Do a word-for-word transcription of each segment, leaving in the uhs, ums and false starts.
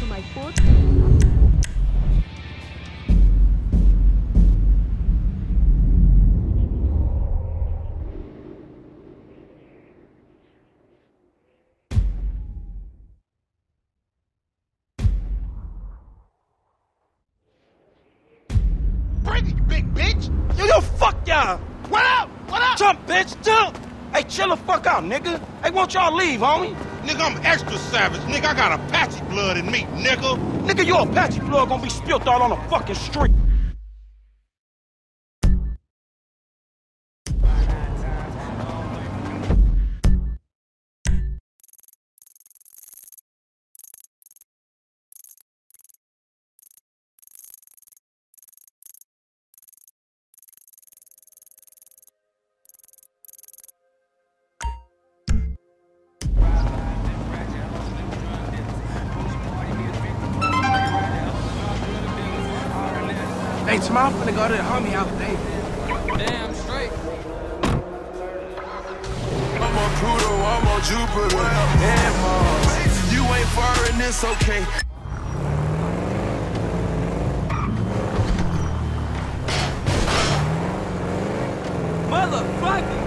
to my foot. Big bitch! Yo, yo, fuck y'all! What up? What up? Jump, bitch, jump! Hey, chill the fuck out, nigga. Hey, won't y'all leave, homie? Nigga, I'm extra savage. Nigga, I got Apache blood in me, nigga. Nigga, your Apache blood gonna be spilled out on the fucking street. Hey, tomorrow I'm finna go to the homie house today. Damn straight. I'm on Pluto, I'm on Jupiter, and Mars. You ain't far and it's okay. Motherfucker!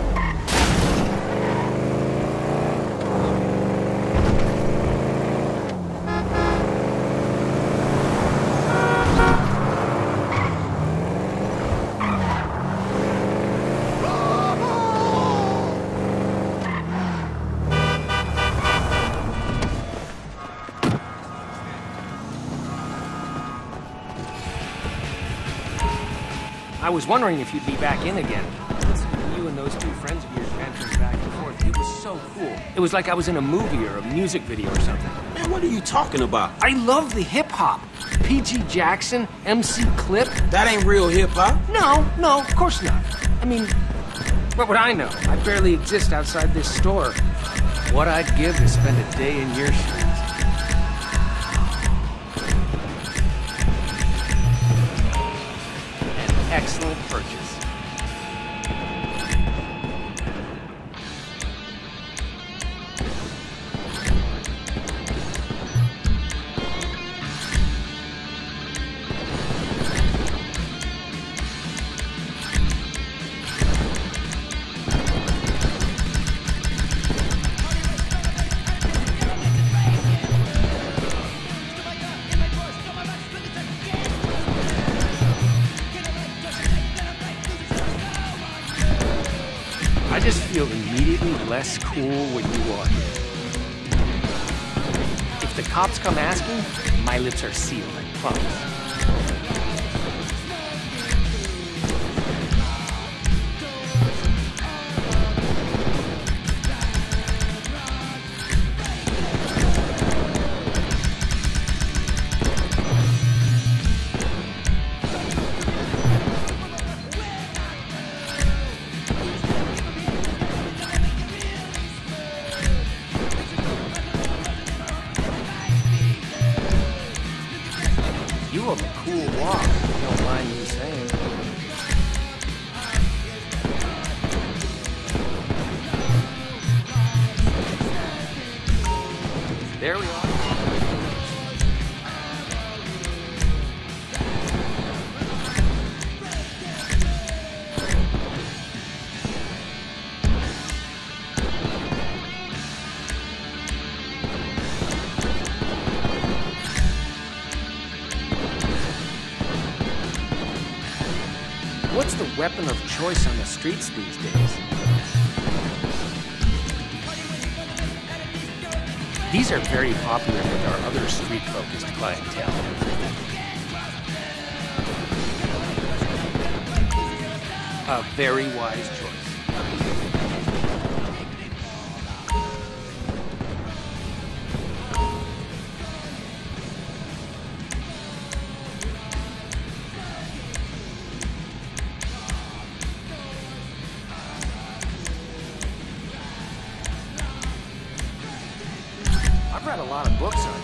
I was wondering if you'd be back in again. Listening to you and those two friends of yours bantering back and forth, it was so cool. It was like I was in a movie or a music video or something. Man, what are you talking about? I love the hip-hop. P G Jackson, M C Clip. That ain't real hip-hop. No, no, of course not. I mean, what would I know? I barely exist outside this store. What I'd give to spend a day in your shoes. Excellent purchase. I just feel immediately less cool when you walk in. If the cops come asking, my lips are sealed, I promise. You have a cool walk, if you don't mind me saying. There we are. What's the weapon of choice on the streets these days? These are very popular with our other street-focused clientele. A very wise choice. I've read a lot of books on it.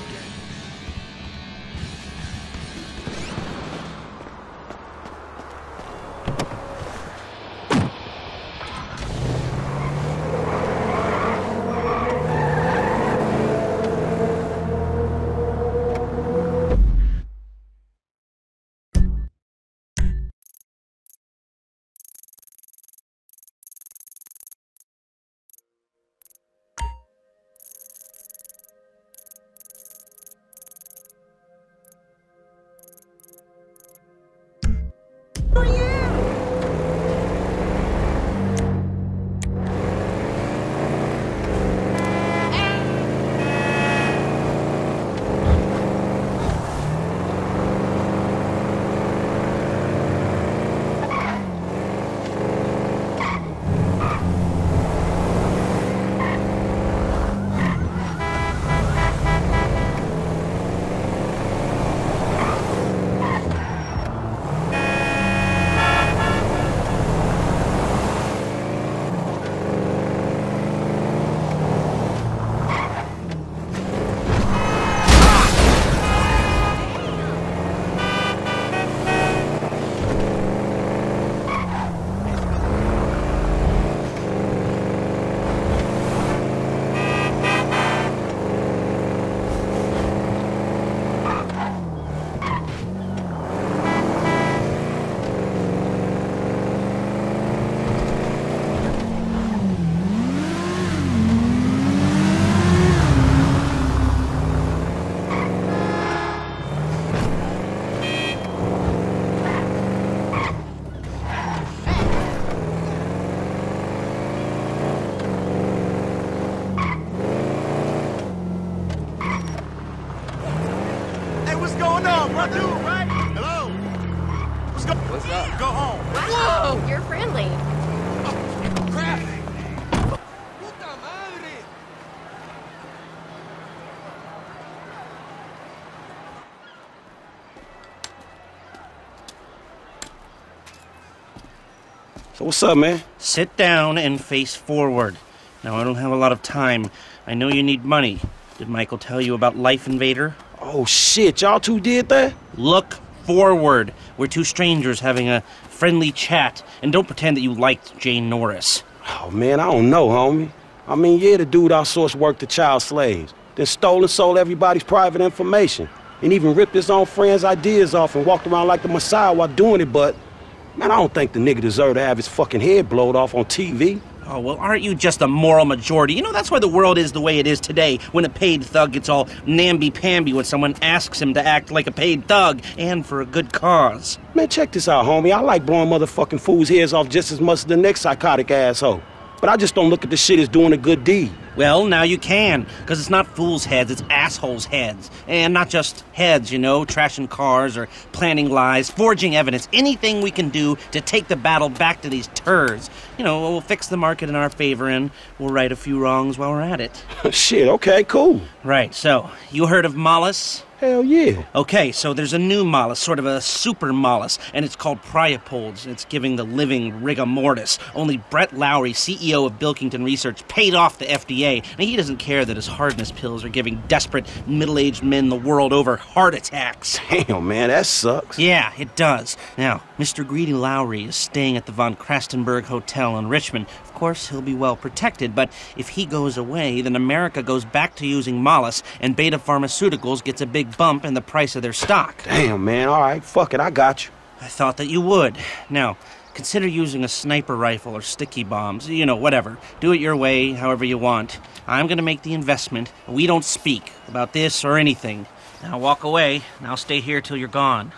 So what's up, man? Sit down and face forward. Now, I don't have a lot of time. I know you need money. Did Michael tell you about Life Invader? Oh, shit, y'all two did that? Look forward. We're two strangers having a friendly chat, and don't pretend that you liked Jane Norris. Oh, man, I don't know, homie. I mean, yeah, the dude outsourced work to child slaves, then stole and sold everybody's private information, and even ripped his own friends' ideas off and walked around like the Messiah while doing it, but, man, I don't think the nigga deserved to have his fucking head blowed off on T V. Oh, well, aren't you just a moral majority? You know, that's why the world is the way it is today, when a paid thug gets all namby-pamby when someone asks him to act like a paid thug, and for a good cause. Man, check this out, homie. I like blowing motherfucking fools' heads off just as much as the next psychotic asshole. But I just don't look at this shit as doing a good deed. Well, now you can, because it's not fools' heads, it's assholes' heads. And not just heads, you know, trashing cars or planning lies, forging evidence, anything we can do to take the battle back to these turds. You know, we'll fix the market in our favor and we'll right a few wrongs while we're at it. Shit, okay, cool. Right, so, you heard of Mollis? Hell yeah. Okay, so there's a new mollusk, sort of a super mollusk, and it's called Priapods. It's giving the living rigor mortis. Only Brett Lowry, C E O of Bilkington Research, paid off the F D A, and he doesn't care that his hardness pills are giving desperate middle-aged men the world over heart attacks. Damn, man, that sucks. Yeah, it does. Now, Mister Greedy Lowry is staying at the Von Krastenberg Hotel in Richmond. Of course, he'll be well protected, but if he goes away, then America goes back to using mollusks, and Beta Pharmaceuticals gets a big bump in the price of their stock. Damn, man, all right, fuck it, I got you. I thought that you would. Now, consider using a sniper rifle or sticky bombs, you know, whatever. Do it your way, however you want. I'm gonna make the investment. We don't speak about this or anything. Now walk away, and I'll stay here till you're gone.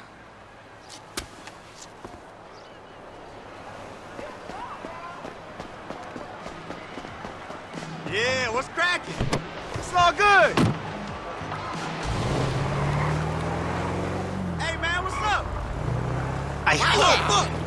Yeah, what's cracking? It's all good. Hey, man, what's up? I... Oh, fuck.